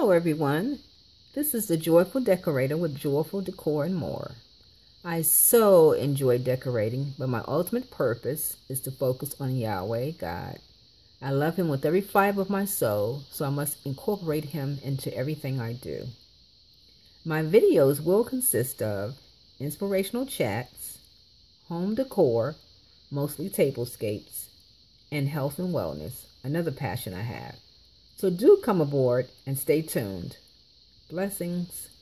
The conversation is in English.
Hello everyone, this is the Joyful Decorator with Joyful Decor and more. I so enjoy decorating, but my ultimate purpose is to focus on Yahweh God. I love Him with every fiber of my soul, so I must incorporate Him into everything I do. My videos will consist of inspirational chats, home decor, mostly tablescapes, and health and wellness, another passion I have. So do come aboard and stay tuned. Blessings.